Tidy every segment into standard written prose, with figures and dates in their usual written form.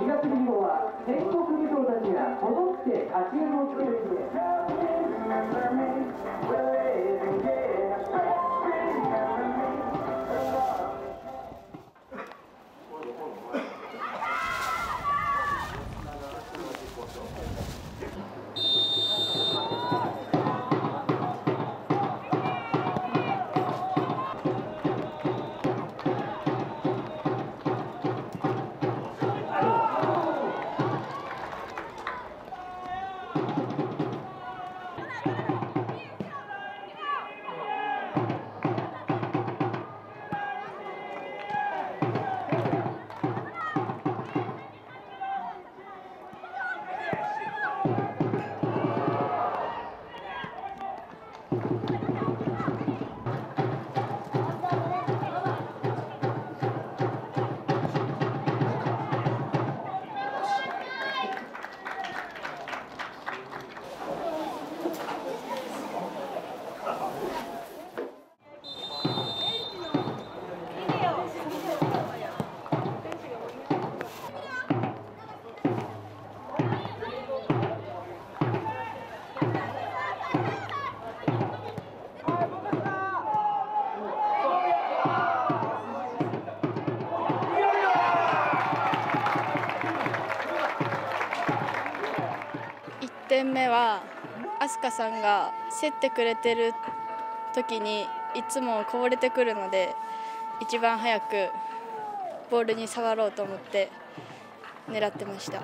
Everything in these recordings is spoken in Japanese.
月2号は全国武将たちがこぞって勝ち運をつける日です。 1点目は飛鳥さんが競ってくれてる時にいつもこぼれてくるので、一番早くボールに触ろうと思って狙ってました。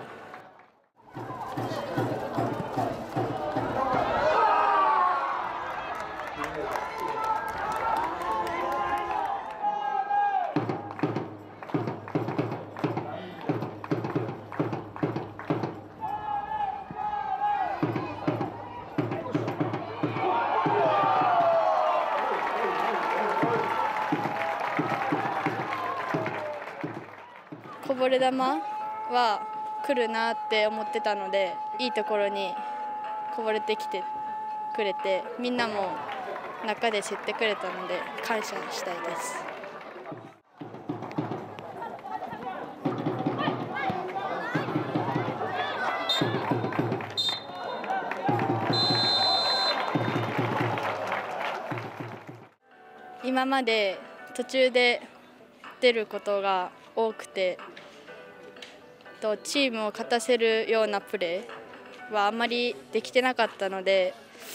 こぼれ球は来るなって思ってたので、いいところにこぼれてきてくれて、みんなも中で競ってくれたので感謝したいです。今まで途中で出ることが多くて、チームを勝たせるようなプレーはあまりできてなかったので、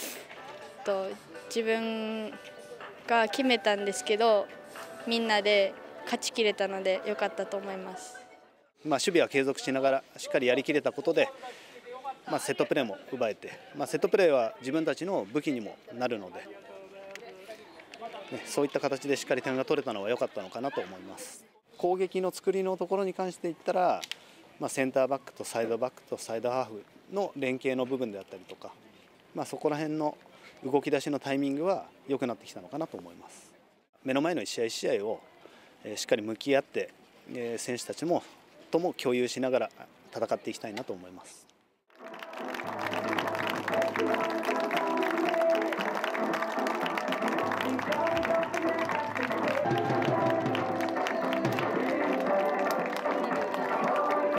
自分が決めたんですけど、みんなで勝ちきれたので良かったと思います。 守備は継続しながらしっかりやりきれたことで、セットプレーも奪えて、セットプレーは自分たちの武器にもなるので、そういった形でしっかり点が取れたのは良かったのかなと思います。攻撃の作りのところに関して言ったら、センターバックとサイドバックとサイドハーフの連携の部分であったりとか、そこら辺の動き出しのタイミングは良くなってきたのかなと思います。目の前の一試合一試合をしっかり向き合って選手たちとも共有しながら戦っていきたいなと思います。